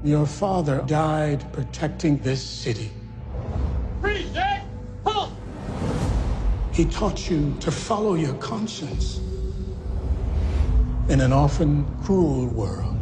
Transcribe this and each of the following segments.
Your father died protecting this city. Freeze, Jack! Halt! He taught you to follow your conscience in an often cruel world.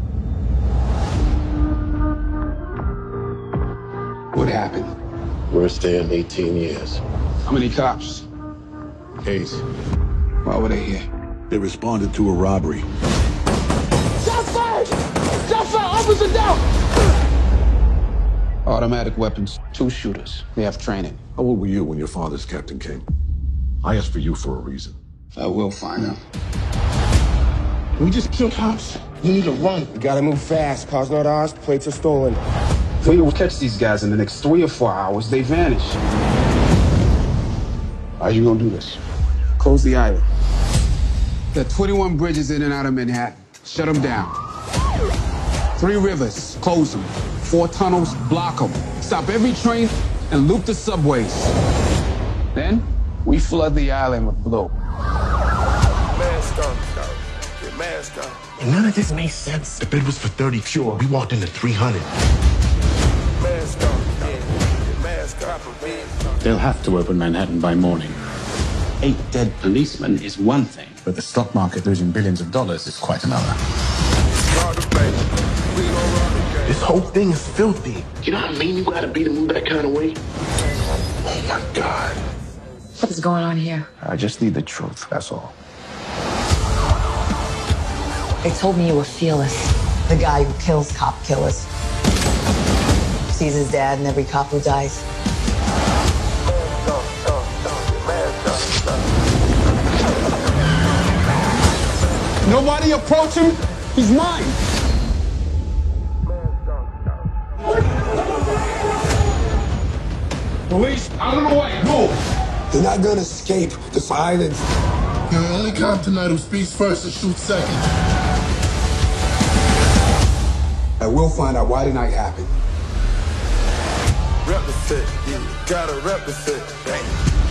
What happened? Worst day in 18 years. How many cops? 8. Why were they here? They responded to a robbery. Shots fired! Shots fired! Officer down! Automatic weapons, 2 shooters. They have training. How old were you when your father's captain came? I asked for you for a reason. I will find out. We just killed cops. You need to run. We gotta move fast. Cars not ours, plates are stolen. If we don't catch these guys in the next 3 or 4 hours, they vanish. How you gonna do this? Close the island. There are 21 bridges in and out of Manhattan. Shut them down. 3 rivers, close them. 4 tunnels, block them. Stop every train and loop the subways. Then, we flood the island with blue. Mask on, Get mask on. And none of this makes sense. The bid was for 30 pure. We walked into 300. Mask on, Get mask on. They'll have to open Manhattan by morning. 8 dead policemen is one thing, but the stock market losing billions of dollars is quite another. This whole thing is filthy. You know how mean you gotta be to move that kind of way? Oh my God. What is going on here? I just need the truth, that's all. They told me you were Fearless, the guy who kills cop killers. Sees his dad and every cop who dies. Nobody approach him. He's mine. Police, out of the way. Move. They're not gonna escape this island. You're the only cop tonight who speaks first and shoots second. I will find out why tonight happened. Represent, you gotta represent.